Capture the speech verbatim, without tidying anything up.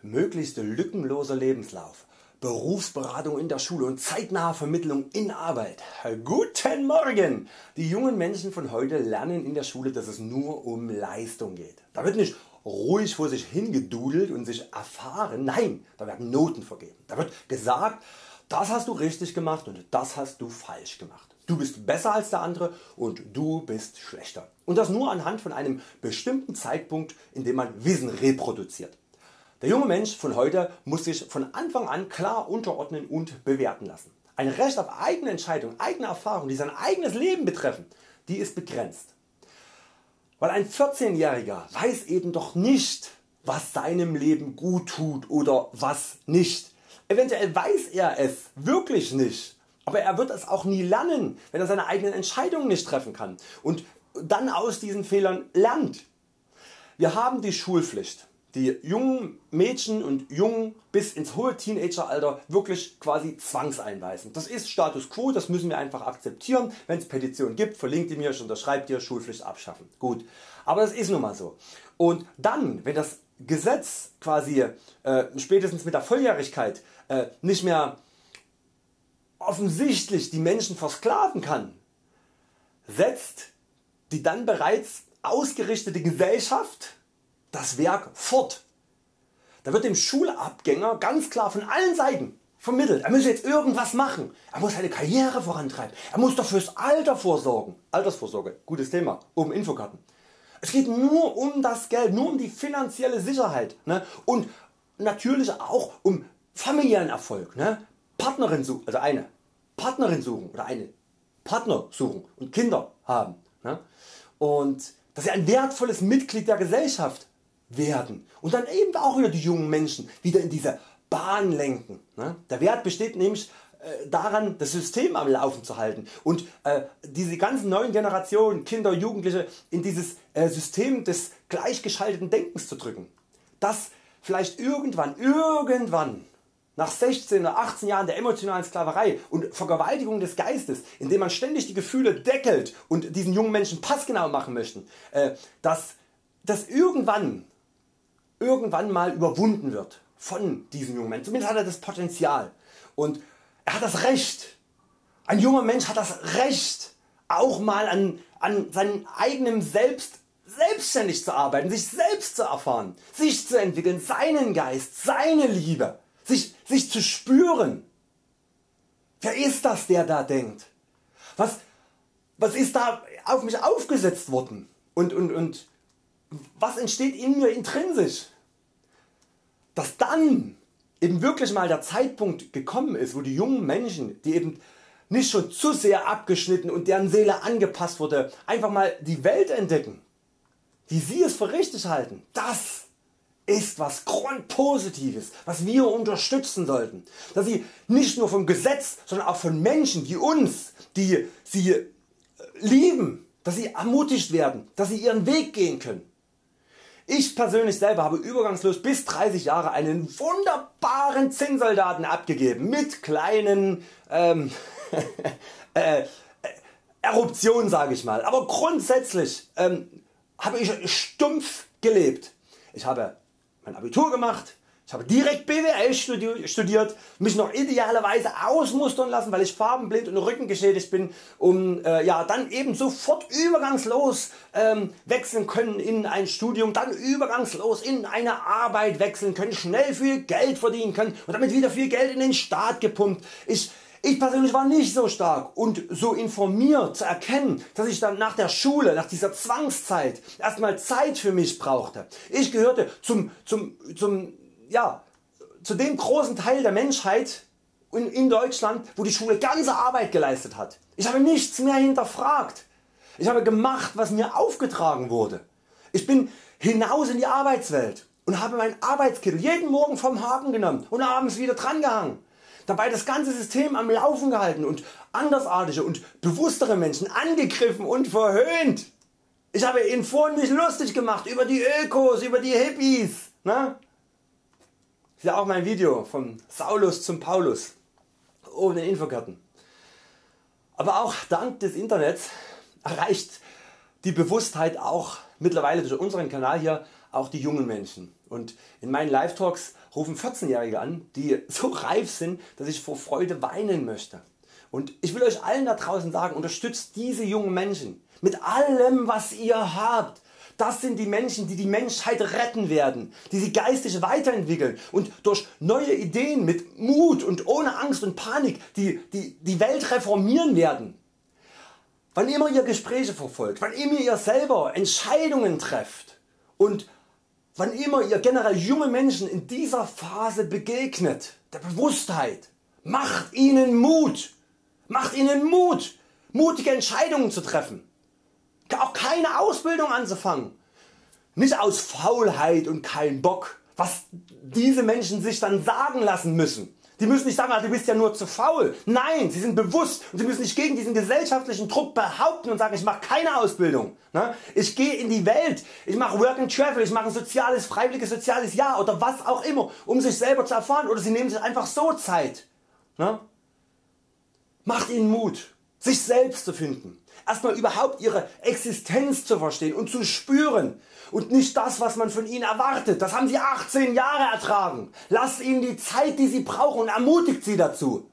Möglichst lückenloser Lebenslauf, Berufsberatung in der Schule und zeitnahe Vermittlung in Arbeit. Guten Morgen! Die jungen Menschen von heute lernen in der Schule, dass es nur um Leistung geht. Da wird nicht ruhig vor sich hingedudelt und sich erfahren, nein, da werden Noten vergeben. Da wird gesagt, das hast du richtig gemacht und das hast du falsch gemacht. Du bist besser als der andere und du bist schlechter. Und das nur anhand von einem bestimmten Zeitpunkt, in dem man Wissen reproduziert. Der junge Mensch von heute muss sich von Anfang an klar unterordnen und bewerten lassen. Ein Recht auf eigene Entscheidung, eigene Erfahrungen, die sein eigenes Leben betreffen, die ist begrenzt. Weil ein vierzehnjähriger weiß eben doch nicht, was seinem Leben gut tut oder was nicht. Eventuell weiß er es wirklich nicht, aber er wird es auch nie lernen, wenn er seine eigenen Entscheidungen nicht treffen kann und dann aus diesen Fehlern lernt. Wir haben die Schulpflicht, die jungen Mädchen und Jungen bis ins hohe Teenageralter wirklich quasi zwangseinweisen. Das ist Status Quo, das müssen wir einfach akzeptieren. Wenn es Petitionen gibt, verlinkt ihr mir, ich unterschreibt ihr, Schulpflicht abschaffen. Gut, aber das ist nun mal so. Und dann, wenn das Gesetz quasi äh, spätestens mit der Volljährigkeit äh, nicht mehr offensichtlich die Menschen versklaven kann, setzt die dann bereits ausgerichtete Gesellschaft das Werk fort. Da wird dem Schulabgänger ganz klar von allen Seiten vermittelt, er muss jetzt irgendwas machen, er muss seine Karriere vorantreiben, er muss doch fürs Alter vorsorgen. Altersvorsorge, gutes Thema, oben Infokarten. Es geht nur um das Geld, nur um die finanzielle Sicherheit, ne? Und natürlich auch um familiären Erfolg. Ne? Partnerin suchen, also eine Partnerin suchen oder eine Partner suchen und Kinder haben. Ne? Und dass sie ein wertvolles Mitglied der Gesellschaft werden und dann eben auch wieder die jungen Menschen wieder in diese Bahn lenken. Ne? Der Wert besteht nämlich äh, daran, das System am Laufen zu halten und äh, diese ganzen neuen Generationen, Kinder, Jugendliche in dieses äh, System des gleichgeschalteten Denkens zu drücken. Das vielleicht irgendwann, irgendwann nach sechzehn oder achtzehn Jahren der emotionalen Sklaverei und Vergewaltigung des Geistes, indem man ständig die Gefühle deckelt und diesen jungen Menschen passgenau machen möchten, äh, dass das irgendwann irgendwann mal überwunden wird von diesem jungen Menschen. Zumindest hat er das Potenzial und er hat das Recht. Ein junger Mensch hat das Recht auch mal an, an seinem eigenen Selbst selbstständig zu arbeiten, sich selbst zu erfahren, sich zu entwickeln, seinen Geist, seine Liebe, sich, sich zu spüren. Wer ist das, der da denkt? Was, was ist da auf mich aufgesetzt worden? Und, und, und was entsteht in mir intrinsisch? Dass dann eben wirklich mal der Zeitpunkt gekommen ist, wo die jungen Menschen, die eben nicht schon zu sehr abgeschnitten und deren Seele angepasst wurde, einfach mal die Welt entdecken, wie sie es für richtig halten. Das ist was Grundpositives, was wir unterstützen sollten. Dass sie nicht nur vom Gesetz, sondern auch von Menschen wie uns, die sie lieben, dass sie ermutigt werden, dass sie ihren Weg gehen können. Ich persönlich selber habe übergangslos bis dreißig Jahre einen wunderbaren Zinnsoldaten abgegeben mit kleinen ähm, äh, Eruptionen, sage ich mal. Aber grundsätzlich ähm, habe ich stumpf gelebt. Ich habe mein Abitur gemacht, ich habe direkt B W L studiert, mich noch idealerweise ausmustern lassen, weil ich farbenblind und rückengeschädigt bin, um äh, ja, dann eben sofort übergangslos ähm, wechseln können in ein Studium, dann übergangslos in eine Arbeit wechseln können, schnell viel Geld verdienen können und damit wieder viel Geld in den Staat gepumpt. Ich, ich persönlich war nicht so stark und so informiert zu erkennen, dass ich dann nach der Schule, nach dieser Zwangszeit erstmal Zeit für mich brauchte. Ich gehörte zum, zum, zum ja, zu dem großen Teil der Menschheit in, in Deutschland, wo die Schule ganze Arbeit geleistet hat. Ich habe nichts mehr hinterfragt. Ich habe gemacht, was mir aufgetragen wurde. Ich bin hinaus in die Arbeitswelt und habe meinen Arbeitskittel jeden Morgen vom Haken genommen und abends wieder dran gehangen. Dabei das ganze System am Laufen gehalten und andersartige und bewusstere Menschen angegriffen und verhöhnt. Ich habe ihn vorhin mich lustig gemacht über die Ökos, über die Hippies. Ne? Ist ja auch mein Video vom Saulus zum Paulus oben in den Infokarten. Aber auch dank des Internets erreicht die Bewusstheit auch mittlerweile durch unseren Kanal hier auch die jungen Menschen. Und in meinen Live Talks rufen vierzehnjährige an, die so reif sind, dass ich vor Freude weinen möchte. Und ich will Euch allen da draußen sagen, unterstützt diese jungen Menschen mit allem was ihr habt. Das sind die Menschen, die die Menschheit retten werden, die sie geistig weiterentwickeln und durch neue Ideen mit Mut und ohne Angst und Panik die, die, die Welt reformieren werden. Wann immer ihr Gespräche verfolgt, wann immer ihr selber Entscheidungen trefft und wann immer ihr generell junge Menschen in dieser Phase begegnet, der Bewusstheit, macht ihnen Mut, macht ihnen Mut, mutige Entscheidungen zu treffen, auch keine Ausbildung anzufangen, nicht aus Faulheit und kein Bock, was diese Menschen sich dann sagen lassen müssen. Die müssen nicht sagen, du bist ja nur zu faul. Nein, sie sind bewusst und sie müssen sich gegen diesen gesellschaftlichen Druck behaupten und sagen, ich mache keine Ausbildung. Ich gehe in die Welt, ich mache Work and Travel, ich mache ein soziales, freiwilliges soziales Jahr oder was auch immer, um sich selber zu erfahren, oder sie nehmen sich einfach so Zeit. Macht ihnen Mut, sich selbst zu finden. Erstmal überhaupt ihre Existenz zu verstehen und zu spüren und nicht das was man von ihnen erwartet. Das haben sie achtzehn Jahre ertragen. Lasst ihnen die Zeit die sie brauchen und ermutigt sie dazu.